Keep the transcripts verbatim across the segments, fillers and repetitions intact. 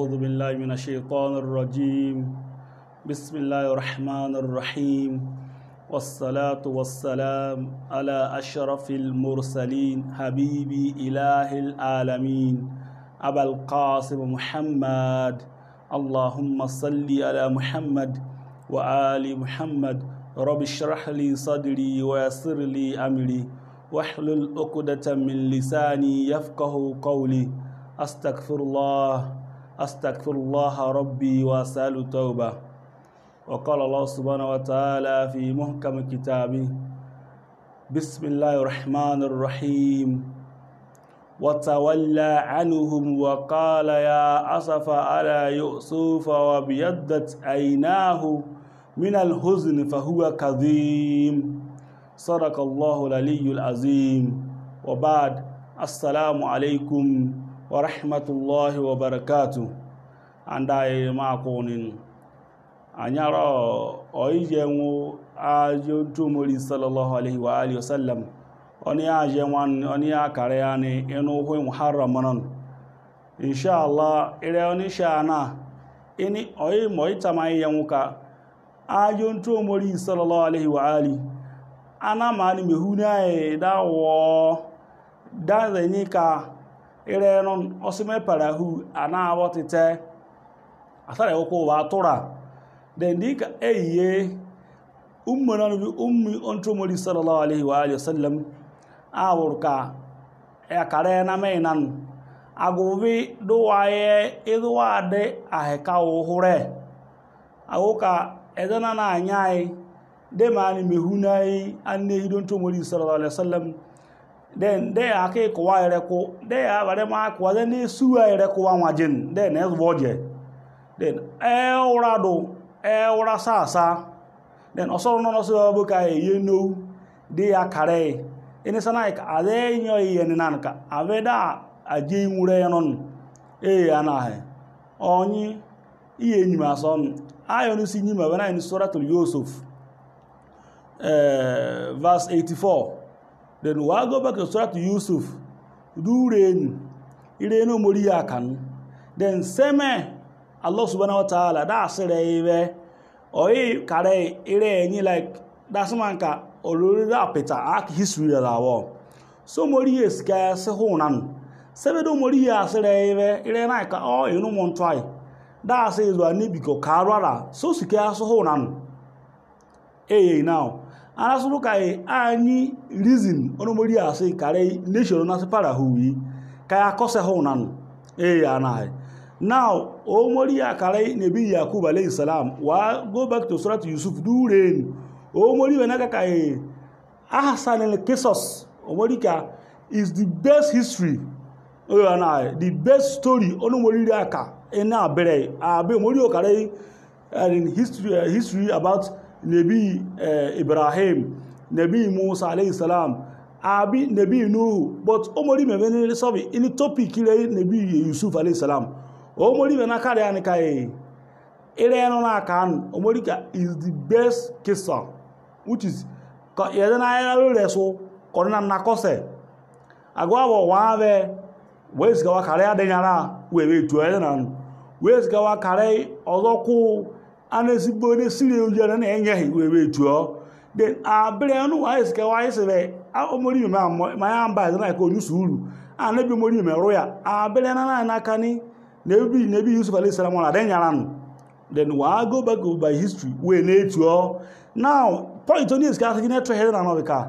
أعوذ بالله من الشيطان الرجيم بسم الله الرحمن الرحيم والصلاة والسلام على أشرف المرسلين حبيبي إله العالمين أبا القاسم محمد اللهم صل على محمد وآل محمد رب اشرح لي صدري ويسر لي أمري واحلل عقدة من لساني يفقه قولي أستغفر الله أستغفر الله ربي وأسأل توبة. وقال الله سبحانه وتعالى في محكم كتابه بسم الله الرحمن الرحيم وتولى عنهم وقال يا أسف على يوسف وابيضت عيناه من الحزن فهو كظيم صدق الله العلي العظيم. وبعد السلام عليكم ورحمة الله وبركاته. Andai makonin anyara oijenwu ajo tumori sallallahu alaihi wa alihi wasallam oni ajenwan oni akare yani enu hu muharram non inshallah ire oni shana ini oi moita mai yanwuka ajo tumori sallallahu alaihi wa alihi ana mani mehuna e dawo dazenika ire non osime parahu ana awotite asare oko wa tora den dika eye ummana bi ummi ontomori sallallahu alaihi wa alihi wasallam awurka e kare na mainan agovi duwaye idwade aheka ohure awoka edana na anyai de mani mehunai anne hidontomori sallallahu alaihi wasallam den de ake ko wa ere ko de ya bare ma ko de ni suwa ere ko wa wajin de na ezwoje den e urado e ura sasa den osoro no so bu ka ye no de ya kare ene sana ka ade nyo ye ni nanka aveda aje nwure non e ya na he onyi iye nyima son ayo no si nyima bana ni suratul yusuf uh, verse eighty-four. Then we go back to Surah to Yusuf. Do rain. Ire no mori akan. Then seme Allah subhanahu wa ta'ala da sere oyi kare ire ni like that's manka olori da peta ak history da wo. So mori eska se honan. Sebe do mori ya sere ire na ka o inu mon try. Da se zo ani biko karara. So sika so honan. Eh now anasuru kai ani reason onomori ase kare nation na se para huwi kai akose honan eh anai now o mori akare nabi yakub alayhi salam wa go back to surah yusuf do rain o mori wenaka kai ahsan al qisas o mori ka is the best history oh anai the best story onomori aka ena bere abe mori o kare in history uh, history about Nabi uh, Ibrahim, Nabi Musa alayhi salam, Abi Nabi Nuh, but omori me veni sorry in the topic ile Nabi Yusuf alayhi salam. Omori me na kare anika e. Ile no na kan omori ka is the best kissa, which is ka yeda na ya lo reso ko na na kose. Agwa wo wa ve wes ga wa kare adenyara we we tu e na. Wes ga wa kare ozoku anesibo ne sire ojana na enye wewe tuo then abere no wa iske wa isebe omori me ma ya mba na ko nyusuru anabi omori me roya abere na na na kani nabi nabi Yusuf alayhi salam na den yaran then wa go back by history we na tuo now point on is ka na to head na no ka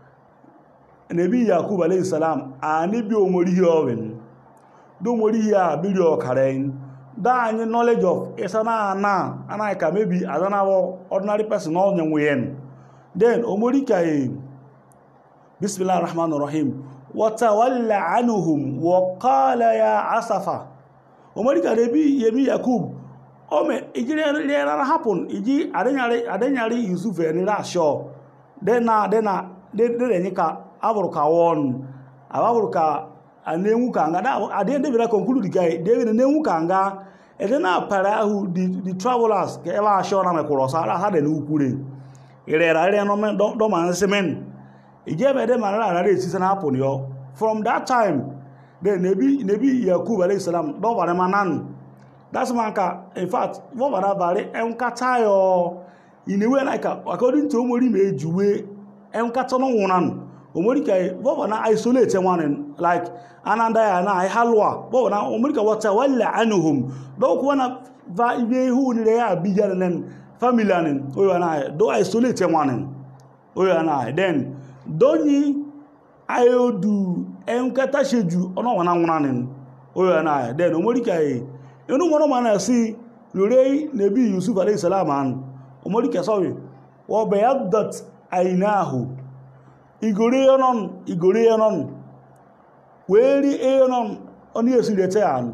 nabi Yakub alayhi salam anabi omori yowen do omori ya biri okaren da any knowledge of esana na anaika maybe adanawo ordinary person no nyenwen then omori kai bismillahir rahmanir rahim wa tawalla anhum wa qala ya asafa omori ka debi yemi yakub o me ijire na happen iji adenyare adenyare yusuf eni ra sure then na then na de de nyika aburuka won aburuka anenwu kanga da ade de be conclude guy de be nenwu kanga edena para who the the travelers ke eba sure na me korosa ha de ukure ire ra ire no me do man semen ije be de mara ra re sisa na happen yo from that time then nabi nabi yakub alayhi salam do bare manan That's manka. In fact, what was that very enkata yo in a way like according to Omori mejuwe enkata no wonan. Omori kai what was na isolate one like ananda ya na halwa. What was na Omori ka wata wala anuhum. Do ko na va ibe hu ni ya bijan nen family anin. Oyo na do isolate one. Oyo na then doni ayodu enkata sheju ono wana wonanin. Oyo na then Omori kai inu mono mana si lure Nabi Yusuf alayhi salam an Omori ka sawi wa bayaddat aynahu igore yonon igore yonon weri eyonon oni esirete an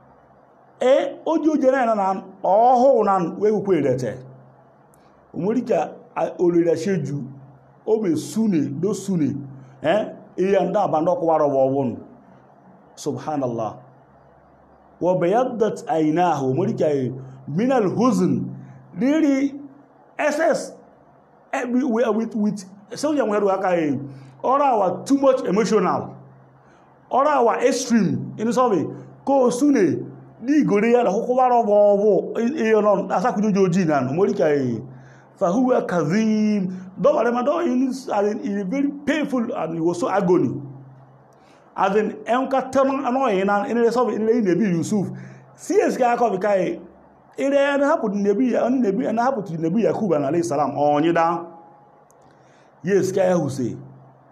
e ojo jere na nan oho nan we ku erete Omori ka olure sheju obe sune do sune eh iyanda bando ko waro won subhanallah wa bayaddat aynahu Omori min al-huzn really excess with with so young where we or our too much emotional or our extreme in so ko sune di gore ya ko waro bo e non asakujo joji nan Omori kai fa huwa kadhim do wale ma do in a very painful and it was so agony. As in enka tenon anoye na in the so in the Nabi Yusuf C S K ko bikai ire na happen Nabi an Nabi na happen to Nabi Yakub alayhi salam onye da yes K Hussein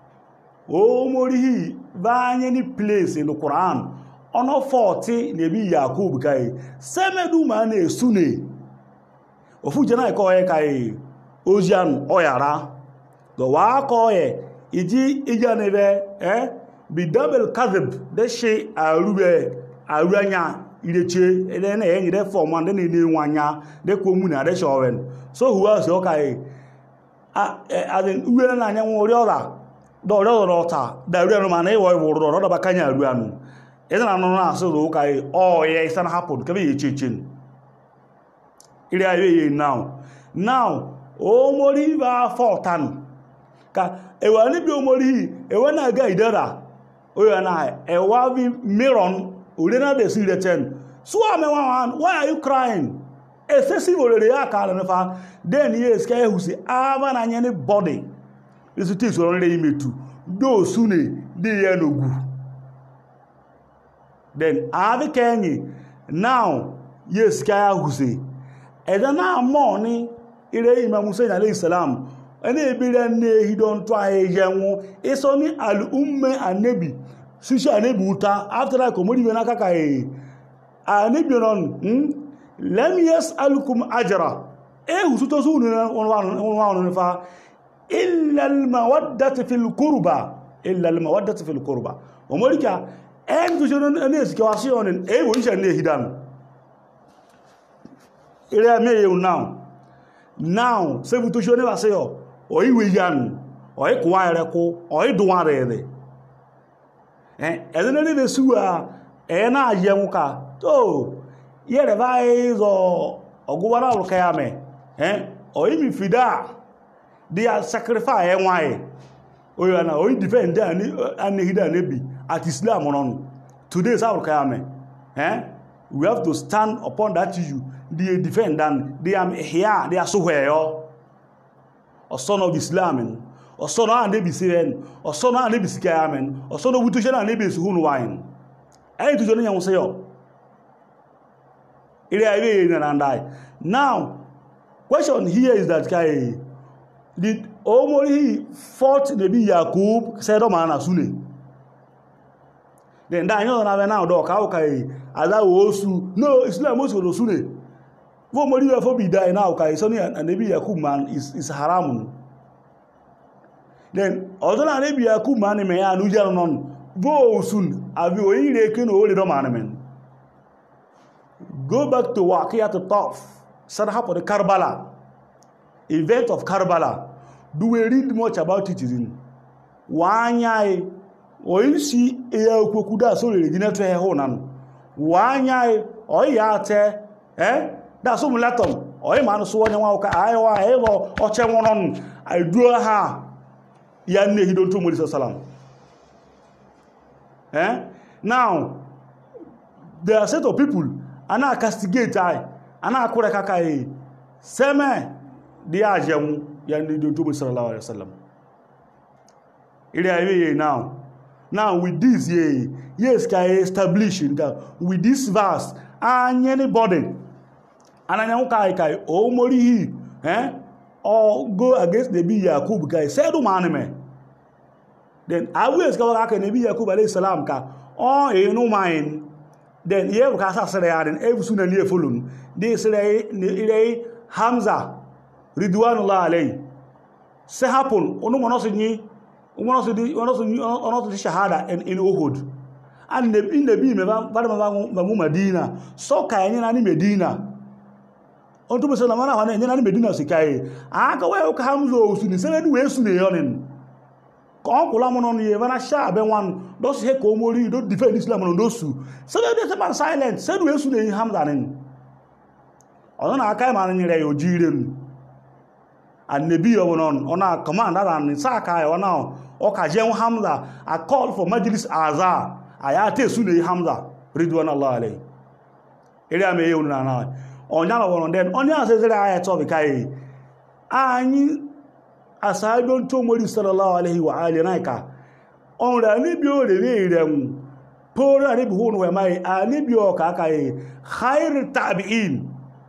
o mori ba anye ni place in the Quran ono forty Nabi Yakub kai semedu ma na esune ofu jena ko e kai ojian oyara go wa ko e iji ijanebe eh bi double kadhib de she arube aranya ireche ene na enyi de form and na ene nwanya de ko mu na de showen so who else okay ah aden uwe na anya nwo ri ora do ro ro ta da ri no ma na iwo iwo ro ro ba kanya aru anu ene na no na so ro kai oh yeah it's gonna happen ka be chichin ire aye now now o mori ba fortan ka e wa ni bi o mori e wa na ga idara oyo na e wa bi miron ore na de si return so am one why are you crying excessive ore ya ka na fa then yes ka hu si aba na nya ni body is it so ore imetu do sune de ye nogu then ave kenyi now yes ka hu si e da na mo ni ire Imam Hussain alayhi salam ene ebire ne hidon to ayeyenwu iso ni al umme anabi sushi anabi uta after that komori be na kaka e anabi non hm lam yasalukum ajra e husuto su ni won won fa illa al mawaddati fil qurba illa al mawaddati fil qurba omori ka en tu jono ene ski wasi onen e wo isha ne hidan ire me you now now se vous toujours ne va se yo o iwe yan o e ko are ko o e do are ere eh edenere de suwa e na ayenwu ka to yere ba izo ogwara ru ka ya me eh o imi fida dia sacrifice enwai o yo na o defend ani ani hida na bi at Islam non today sa ru ka ya me eh we have to stand upon that issue they defend and they am here they are so where or son of Islam or son of Nabi Siren or son of Nabi Sikamen or son of Wutushan and Nabi Suhun wine I to join you say yo and I now question here is that guy did Omori fought Nabi Yakub said o man asune then that you know now do ka okay ada osu no Islam osu do sune wo mori we for be die now kai so ni Nabi Yakub man is is haram then odo na Nabi Yakub man me ya nu jaro non bo osun abi o ire ke no le do man men go back to Waqiyat al-Taf sad happen the Karbala event of Karbala do we read much about it in wanyai o isi e okwoku da so le gina to he ho nan wanyai o ya te eh da so mulatom o e man so wonya wa ka ayo wa e wo o che wonon aduro ha ya ne hidon to Muhammad sallam eh now there are set of people ana castigate ai ana akure kaka e seme di ajemu ya ndi do sallallahu alaihi wasallam ile ayi now now with this ye yes can establish that with this verse anybody ananya kai kai o mori hi eh or go against the bi Yakub kai say do man me then always go back and Nabi Yakub alayhi salam ka o e no mind then ye ka sa sere ya den e su na ni e follow dey sere ile Hamza ridwanullah alayhi say happen onu mo no so ni ono so di ono so ono so shahada in in Uhud and the in the bi me ba ba ma mu Medina so ka yin na ni Medina on to musala mana wana yin na ni Medina so kai aka we ka Hamza osu ni sere ni we su ne yonin ko kula mo no ye bana sha be wan do se ko mori do defend Islam no do su sere de se man silent sere we su ne Hamza nin ona aka ma ni re yo jire nu and the be on ona commander and saka ona okaje Hamza a call for majlis azar ayate sune Hamza ridwan Allah alayhi ere ame ye na na onya no won den onya asezere ayato be kai anyi asabi on to mori sallallahu alaihi wa alihi naika onra ni bi o re re mu pora ni bi hunu we mai ani bi o ka kai khair tabi'in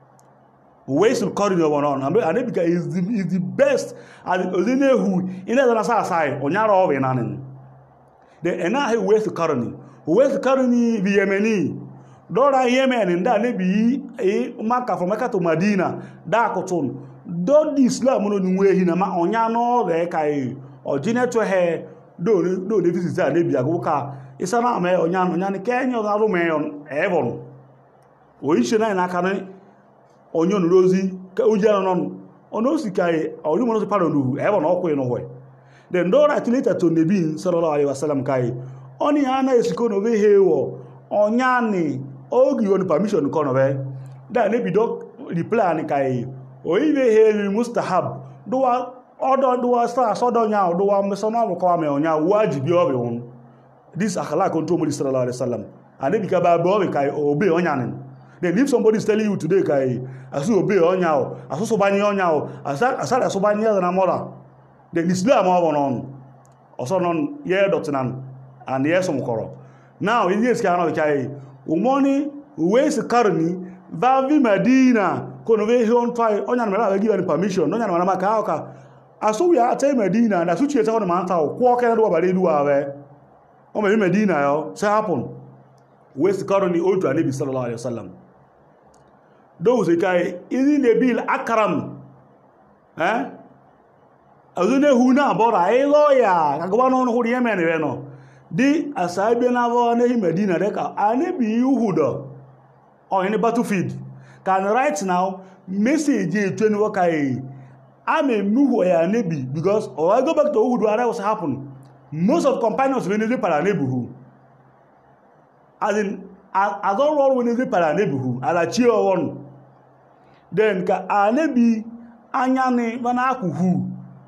ways to carry your on and Arabica is the, is the best and ozine who in the sa sai onyara o we nanin the ena he ways to carry ways to carry bi Yemeni dora Yemen nda ne bi e Maka from Mecca to Medina da koton do the Islam no ni we hi na ma onya no le kai ojine to he do do the visit ne bi agoka isana me onya onya ne Kenya na ro me on evon o ishe na na kan onyon rozi ka ujana non ono sikai ori mo no paro ndu e bo no ko no hoy then do right later to Nabi sallallahu alaihi wasallam kai oni ana esiko no be hewo onyani ogi on permission ko no be da Nabi do reply ni kai o ibe he mustahab do wa odo do wa sa so do nya do wa so no ko me onya wajibi obe won this akhlaq on to Nabi sallallahu alaihi wasallam Anabi ka ba bo kai obe onyanin. Then if somebody is telling you today, kai, asu obey onyao, asu sobani onyao, asa asa sobani na mora. Then Islam all on. Also non ye doctrinan and yes omkoro. Now in this kind of kai, umoni ways karni vavi Medina kono we hon try onya na mera give any permission, onya na maka aka. Asu we ate Medina na su chiete on man ta ko ka do ba do awe. O me Medina yo, say happen. Ways karni old to Nabi sallallahu alaihi wasallam. Those kai in the bill akram eh azune huna bora e lawyer kagwa no hu Yemen we no di asabi na bo na Medina de ka Anabi Uhudo on in the battlefield can right now message e twenu wo kai am a mu ya Anabi because or I go back to Uhudo what was happen most of companions when they para Anabi as in I don't roll when they para Anabi ala chi o won then ka Anabi anyane bana akuhu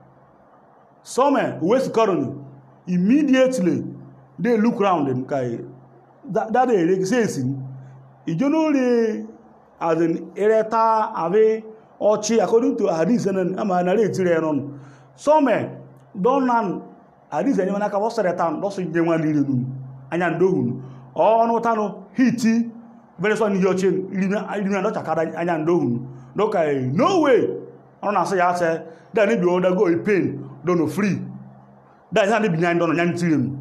some west colony immediately they look around and kai that that they saying ijonore as an ereta ave ochi according to hadith and ama narrate renon some don nan hadith any manaka was retan do so njenwa lire nu anya ndohun o no tano hiti very soon your chin ilina do chakada anya ndohun no kai no way on na say ya say that ni bi undergo a pain don't no free that is not behind don nya ntirim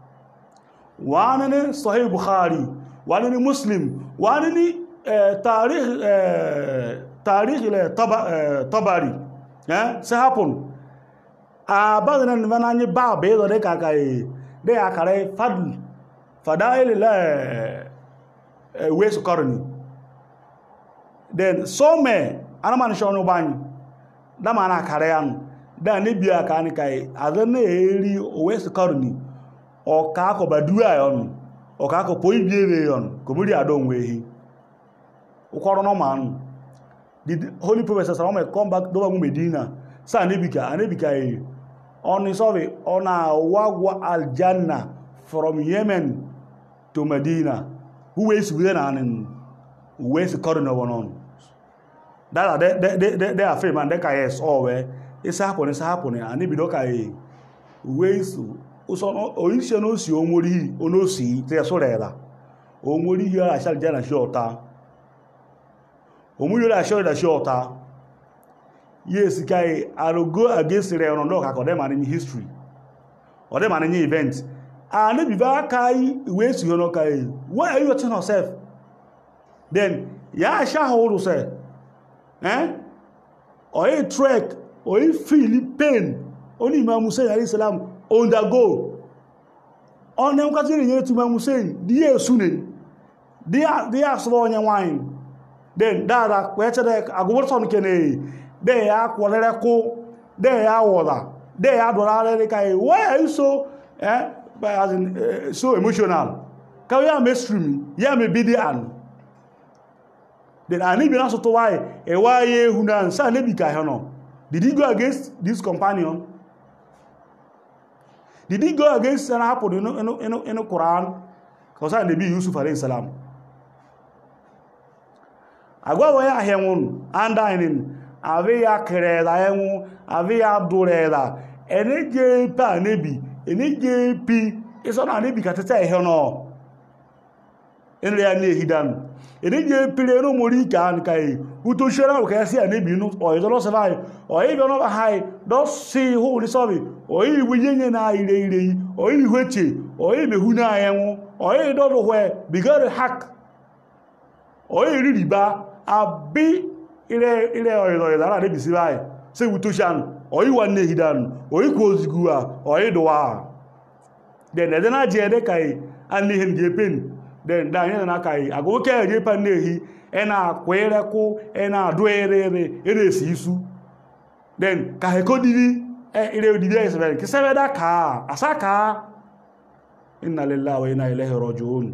one ni Sahih Bukhari one ni Muslim one ni tarikh tarikh ile Tabari eh say happen abadana nvananye ba be do de kakai de akare fadl fadail la wes korni then some anaman shono ban da mana kare an da ne bia ka ni kai azana eri wes korni o ka ko badua yon o ka ko poi biere yon ko muri adon wehi ukoro no man the holy prophet sallallahu alaihi wasallam come back do Medina sa nebika anebika e on sorry ona wagwa aljanna from Yemen to Medina who is within an uwe si kọrọ no wonon that they they they they are free man they ka yes all we isa happen isa happen ani bi do ka e uwe su uso no oise no si omori onosi te so rera omori hi ara shal jana shota omori ara shal da shota yes kai aro go against re no no ka ko dem ani history or dem ani event and be va kai uwe si no kai why are you telling yourself then ya sha hold say eh or a trek or a feel pain only Imam Hussain alayhi salam undergo on them katiri nye to Imam Hussain di esune dia dia so onye wine then dada kweche de agwoson kene de ya kwolere ko de ya woda de ya dorare kai why are you so eh as in, uh, so emotional ka ya mainstream ya me bidi an then ani bi na so to why e why ehu na nsa na bi ka he no did he go against this companion? Did he go against what happened in in in in the Quran? Because I Nabi Yusuf alayhi salam. Agwa wa ya hewun anda inin ave ya kereda hewun ave ya dureda ene je pa Nabi ene je pi iso na Nabi katete he no ene ya ne hidan ene je pire no mori kan kai uto shera o ka si Nabi no o iso lo se vai o e bi no ba hai do si hu ni so bi o yi wiyenye na ire ire o yi hweche o yi mehu na ayenwu o yi do do hwe bigare hak o yi riba abi ire ire o yi da na bi si bai se uto shan o yi wa ne hidan o yi ko zigua o yi do wa den de na je de kai an ni hen je pen den da yen na kai ago ke je pan nehi e na kwere ku e na do ere ere ere si isu den ka he ko didi e ire didi e sebe ke sebe da ka asaka inna lillahi wa inna ilaihi rajiun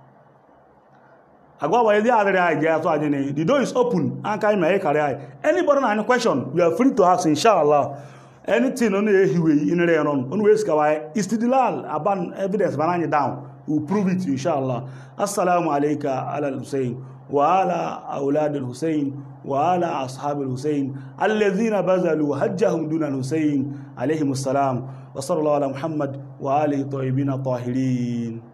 agwa wa idi adere ai je so ajini the door is open an kai me carry ai anybody na any question you are free to ask inshallah anything on e hiwe in re non on we ska wa istidlal aban evidence bananye down we prove it inshallah assalamu alayka ala al-Husayn wa ala aulad al-Husayn wa ala ashab al-Husayn alladhina bazalu hajjahum duna al-Husayn alayhim assalam wa sallallahu ala Muhammad wa alihi tayyibin tahirin.